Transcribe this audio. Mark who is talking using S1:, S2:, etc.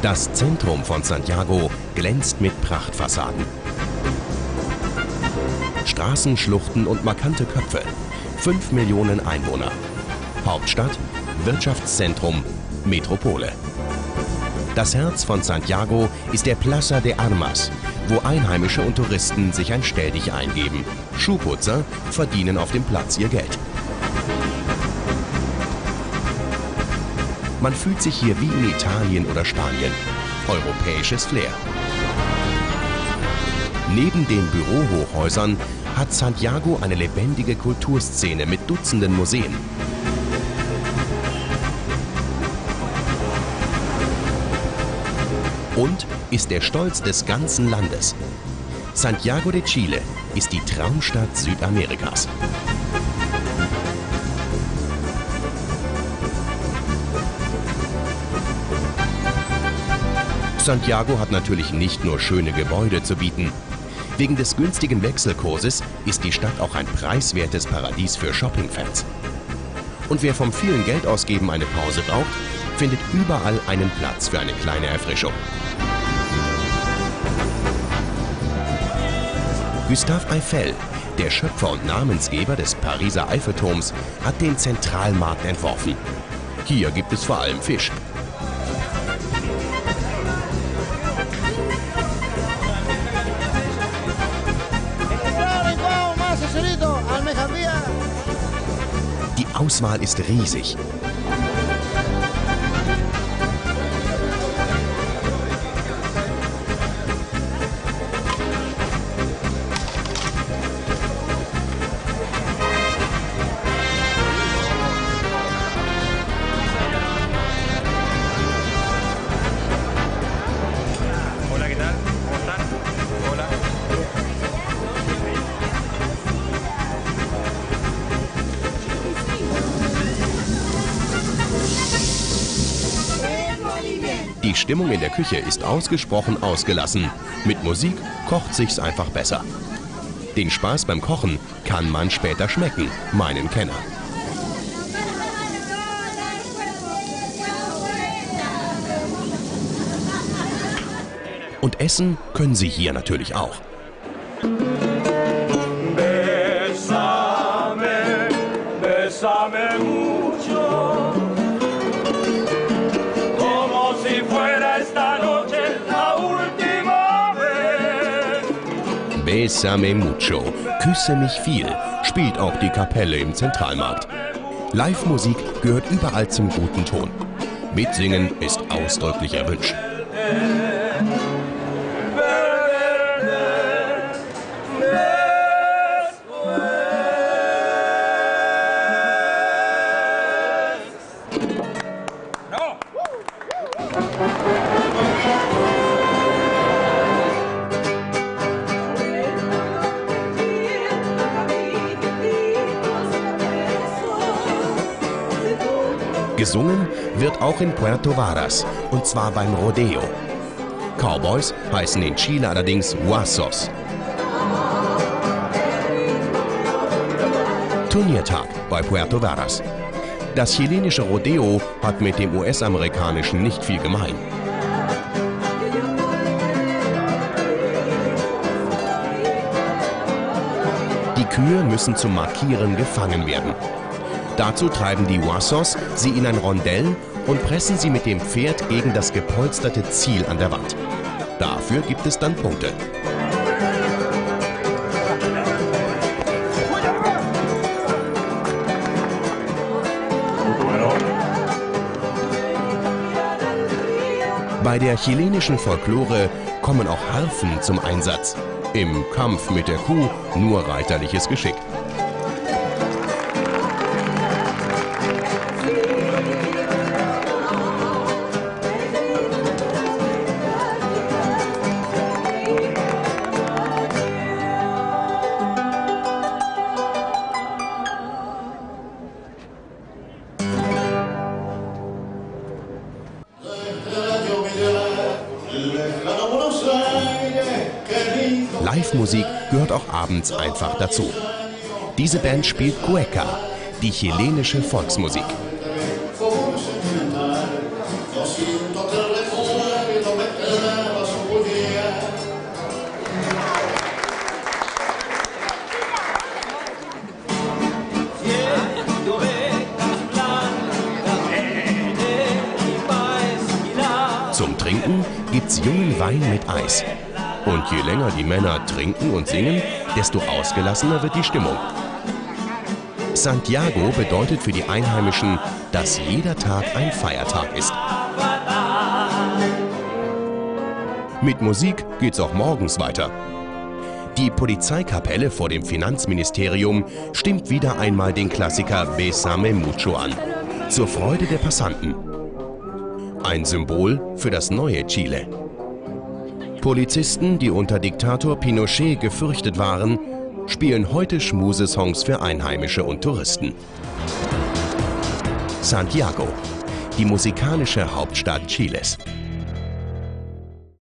S1: Das Zentrum von Santiago glänzt mit Prachtfassaden. Straßen, Schluchten und markante Köpfe. 5 Millionen Einwohner. Hauptstadt, Wirtschaftszentrum, Metropole. Das Herz von Santiago ist der Plaza de Armas, wo Einheimische und Touristen sich ein Stelldich eingeben. Schuhputzer verdienen auf dem Platz ihr Geld. Man fühlt sich hier wie in Italien oder Spanien. Europäisches Flair. Neben den Bürohochhäusern hat Santiago eine lebendige Kulturszene mit Dutzenden Museen. Und ist der Stolz des ganzen Landes. Santiago de Chile ist die Traumstadt Südamerikas. Santiago hat natürlich nicht nur schöne Gebäude zu bieten. Wegen des günstigen Wechselkurses ist die Stadt auch ein preiswertes Paradies für Shoppingfans. Und wer vom vielen Geld ausgeben eine Pause braucht, findet überall einen Platz für eine kleine Erfrischung. Gustave Eiffel, der Schöpfer und Namensgeber des Pariser Eiffelturms, hat den Zentralmarkt entworfen. Hier gibt es vor allem Fisch. Die Auswahl ist riesig. Die Stimmung in der Küche ist ausgesprochen ausgelassen. Mit Musik kocht sich's einfach besser. Den Spaß beim Kochen kann man später schmecken, meinen Kenner. Und essen können Sie hier natürlich auch.
S2: Bésame, bésame mucho.
S1: Bésame mucho, küsse mich viel, spielt auch die Kapelle im Zentralmarkt. Live-Musik gehört überall zum guten Ton. Mitsingen ist ausdrücklich erwünscht. Gesungen wird auch in Puerto Varas, und zwar beim Rodeo. Cowboys heißen in Chile allerdings Huasos. Turniertag bei Puerto Varas. Das chilenische Rodeo hat mit dem US-amerikanischen nicht viel gemein. Die Kühe müssen zum Markieren gefangen werden. Dazu treiben die Huasos sie in ein Rondell und pressen sie mit dem Pferd gegen das gepolsterte Ziel an der Wand. Dafür gibt es dann Punkte. Bei der chilenischen Folklore kommen auch Harfen zum Einsatz. Im Kampf mit der Kuh nur reiterliches Geschick. Live-Musik gehört auch abends einfach dazu. Diese Band spielt Cueca, die chilenische Volksmusik. trinken, gibt's jungen Wein mit Eis. Und je länger die Männer trinken und singen, desto ausgelassener wird die Stimmung. Santiago bedeutet für die Einheimischen, dass jeder Tag ein Feiertag ist. Mit Musik geht's auch morgens weiter. Die Polizeikapelle vor dem Finanzministerium stimmt wieder einmal den Klassiker Bésame mucho an, zur Freude der Passanten. Ein Symbol für das neue Chile. Polizisten, die unter Diktator Pinochet gefürchtet waren, spielen heute Schmusesongs für Einheimische und Touristen. Santiago, die musikalische Hauptstadt Chiles.